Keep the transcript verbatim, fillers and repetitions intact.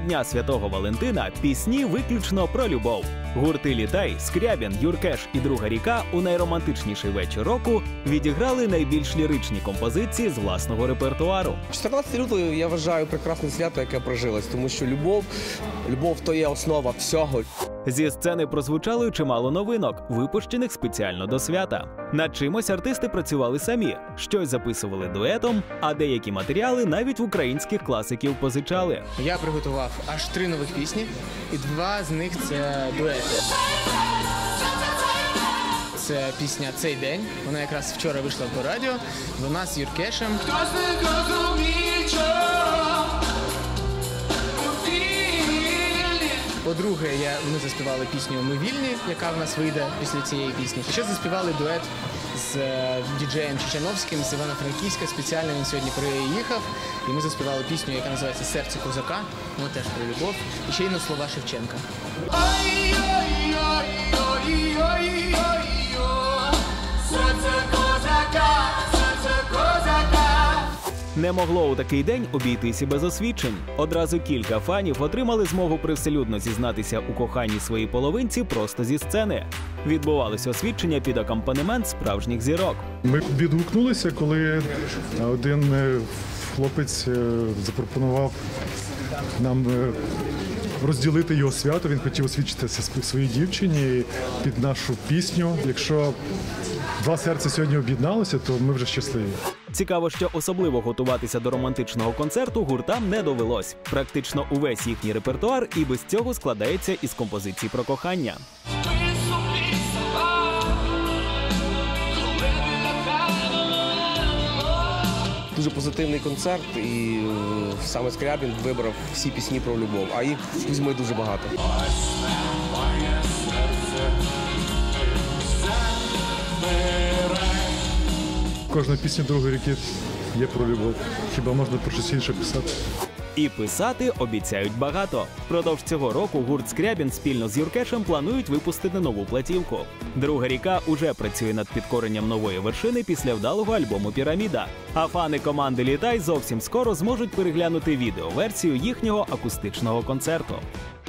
Дня Святого Валентина пісні виключно про любов. Гурти «Літай», «Скрябін», «Юркеш» і «Друга ріка» у найромантичніший вечір року відіграли найбільш ліричні композиції з власного репертуару. чотирнадцяте лютого я вважаю прекрасне свято, яке прожилось, тому що любов, любов – то є основа всього. Зі сцени прозвучало чимало новинок, випущених спеціально до свята. Над чимось артисти працювали самі, щось записували дуетом, а деякі матеріали навіть в українських класиків позичали. Я приготував аж три нових пісні, і два з них – це дуети. Це пісня «Цей день», вона якраз вчора вийшла по радіо, вона з Юркешем. По-друге, я, ми заспівали пісню «Ми вільні», яка в нас вийде після цієї пісні. Ще заспівали дует з е, діджеєм Чечановським з Івано-Франківська. Спеціально він сьогодні приїхав. І ми заспівали пісню, яка називається «Серце козака». Вона теж про любов. І ще й на слова Шевченка. Не могло у такий день обійтися без освідчень. Одразу кілька фанів отримали змогу привселюдно зізнатися у коханні своїй половинці просто зі сцени. Відбувалося освідчення під акомпанемент справжніх зірок. Ми відгукнулися, коли один хлопець запропонував нам розділити його свято. Він хотів освідчитися своїй дівчині під нашу пісню. Якщо два серця сьогодні об'єдналися, то ми вже щасливі. Цікаво, що особливо готуватися до романтичного концерту гуртам не довелось. Практично увесь їхній репертуар і без цього складається із композицій про кохання. Дуже позитивний концерт, і саме Скрябін вибрав всі пісні про любов, а їх в Кузьми дуже багато. Кожна пісня «Другої ріки» є про любов. Хіба можна про щось інше писати? І писати обіцяють багато. Впродовж цього року гурт «Скрябін» спільно з Юркешем планують випустити нову платівку. «Друга ріка» уже працює над підкоренням нової вершини після вдалого альбому «Піраміда». А фани команди «Літай» зовсім скоро зможуть переглянути відеоверсію їхнього акустичного концерту.